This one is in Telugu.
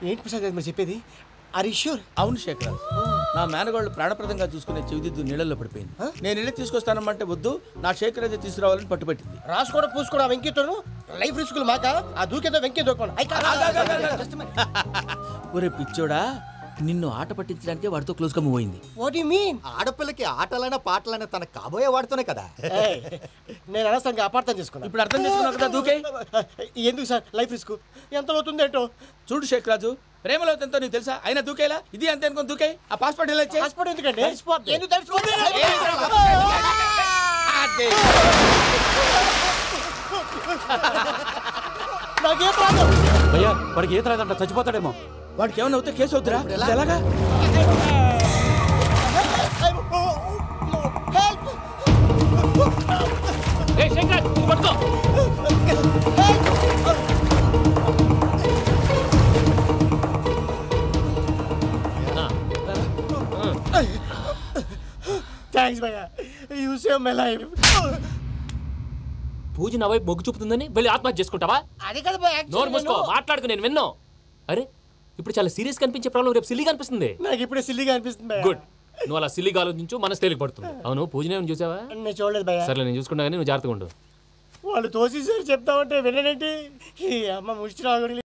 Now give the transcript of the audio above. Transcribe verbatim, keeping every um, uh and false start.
ఏంటి ప్రసాద్ గారు మీరు చెప్పేది? Are you sure? అవును శేఖర్, నా మేనగాళ్ళు ప్రాణప్రదంగా చూసుకునే చెవిదిద్దు నీళ్ళల్లో పడిపోయింది. నేను వెళ్ళి తీసుకొస్తానమ్మంటే వద్దు, నా శేఖర్ అయితే తీసుకురావాలని పట్టుబట్టింది. రాసుకోవడం పూసుకోవడం వెంకీతోను లైఫ్ రిస్కులు మాక ఆ దూకేదో వెంకీ దూకోండి. ఒరే పిచ్చోడా, నిన్ను ఆట పట్టించడానికి వాడితో క్లోజ్ గా మూవ్ అయింది. What you mean? ఆడపిల్లకి ఆటలైనా పాటలైనా తన కాబోయే వాడుతూనే కదా. నేను అనవసరంగా అపార్థం చేసుకున్నా. ఇప్పుడు అర్థం చేసుకున్నావు కదా దూకే. ఎందుకు సార్ లైఫ్ రిస్క్ ఎంత అవుతుంది ఏంటో? చూడు శేఖర్ రాజు, ప్రేమలో ఎంతో నీకు తెలుసా? అయినా దూకేలా ఇది అంతే అనుకుని దూకే. ఆ పాస్పోర్ట్ ఎలా ఇచ్చే? పాస్పోర్ట్ ఎందుకండి? ఎందుకు తెలుసుకోండి? నాకేం ప్రాబ్లం? భయ్యా వాడికి ఈత రాదంట, చచ్చిపోతాడేమో. వాడికి ఏమన్నా అవుతే కేసు అవుతురా? ఎలాగా? థ్యాంక్స్ భయ్యా, you save my life. Pooja నా వైపు మొగ్గు చూపుతుందని వెళ్ళి ఆత్మహత్య చేసుకుంటావా? అది కదా భయ్యా. నోరు మూసుకో, మాట్లాడుకు, నేను విన్నో. అరే ఇప్పుడు చాలా సీరియస్ కనిపించే ప్రాబ్లం రేపు సిల్లీగా అనిపిస్తుంది. నాకు ఇప్పుడే సిల్లీగా అనిపిస్తుంది. గుడ్, నువ్వు అలా సిల్లీగా ఆలోచించు, మనసు తేలిక పడుతుంది. అవును పూజనే చూసావా? నేను చూడలేదు భయ్యా. సరే నేను చూసుకున్నా కానీ నువ్వు జాగ్రత్తగా ఉండు. వాళ్ళు తోసేసారు చెప్తామంటే వినండి. ఈ అమ్మ ముష్టి రాగుడి